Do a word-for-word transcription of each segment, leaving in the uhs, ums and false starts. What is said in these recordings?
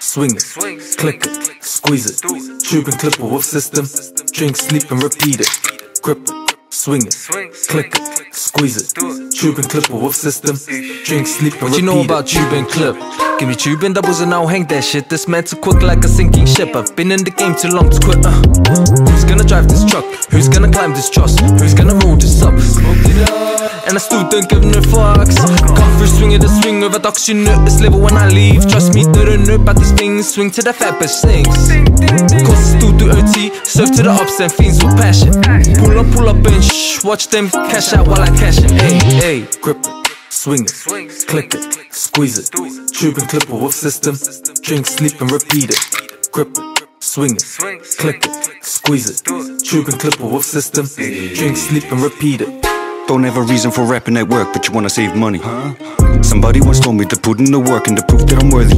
swing it, click it, squeeze it, tube and clip it with system, drink, sleep and repeat it, grip it, swing it, click it, squeeze it, tube and clip it with system, drink, sleep and repeat it. What you know about tube and clip? Give me tube and doubles and I'll hang that shit. This man too quick like a sinking ship. I've been in the game too long to quit. uh. Who's gonna drive this truck? Who's gonna climb this truss? Who's gonna roll this up? Smoked it up, and I still don't give no fucks. Come through swinging the swing over ducks, you know it's level when I leave. Trust me, they don't know about this thing. Swing to the fat bitch sings. Cause I still do O T, serve to the ups and fiends with passion. Pull up, pull up and shh, watch them cash out while I cash it. Hey, hey, grip it, swing it, click it, squeeze it, tube and clip it with system, drink, sleep and repeat it, grip it, swing it, click it, squeeze it, tube and clip it with system, drink, sleep and repeat it. Don't have a reason for rapping at work, but you wanna save money. Somebody once told me to put in the work and to prove that I'm worthy.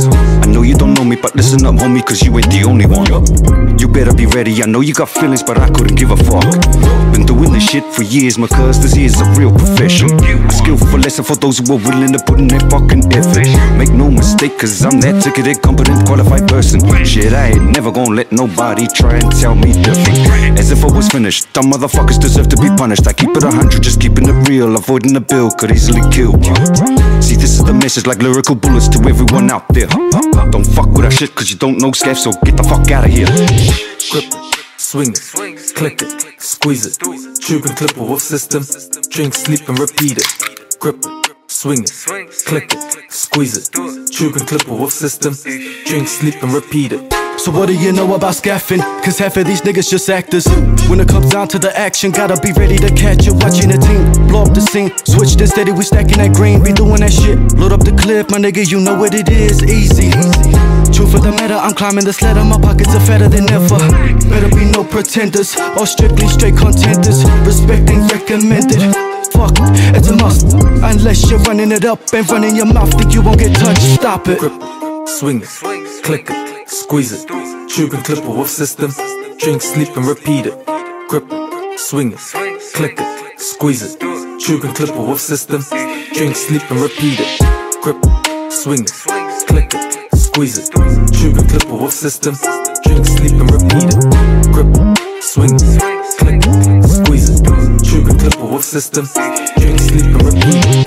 I know you don't know me, but listen up, homie, cause you ain't the only one. You better be ready, I know you got feelings, but I couldn't give a fuck. Been doing this shit for years, my cuz this is a real profession. A skillful lesson for those who are willing to put in their fucking effort. Make no mistake, cause I'm that ticketed, competent, qualified person. Shit, I ain't never gonna let nobody try and tell me different. As if I was finished, dumb motherfuckers deserve to be punished. I keep it a hundred, just keeping it real, avoiding the bill could easily kill you. See, this is the message like lyrical bullets to everyone out there. Don't fuck with that shit cause you don't know scaff, so get the fuck out of here. Grip it, swing it, click it, squeeze it, tube and clip it with system, drink, sleep and repeat it, grip it, swing it, click it, squeeze it, tube and clip it with system, drink, sleep and repeat it. So what do you know about scaffing? Cause half of these niggas just actors. When it comes down to the action, gotta be ready to catch it. Watching the team blow up the scene, switch to steady, we stacking that green. Be doing that shit, load up the clip, my nigga, you know what it is, easy. Truth of the matter, I'm climbing the ladder, my pockets are fatter than ever. Better be no pretenders, all strictly straight contenders. Respect ain't recommended, fuck, it's a must. Unless you're running it up and running your mouth, think you won't get touched, stop it. Grip it, swing it, click it, squeeze it, tube and clip it with system, drink, sleep and repeat it, grip it, swing it, click it, squeeze it, tube and clip it with system, drink, sleep and repeat it, grip it, swing it, click it, squeeze it, tube and clip it with system, drink, sleep and repeat it, grip it, swing it, click it, squeeze it, tube and clip it with system, drink, sleep and repeat it.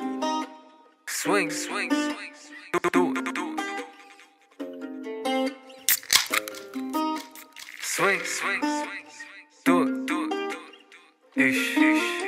swing, swing, do, do, do, do. Swing, swing, swing, do, do, do, ish, ish.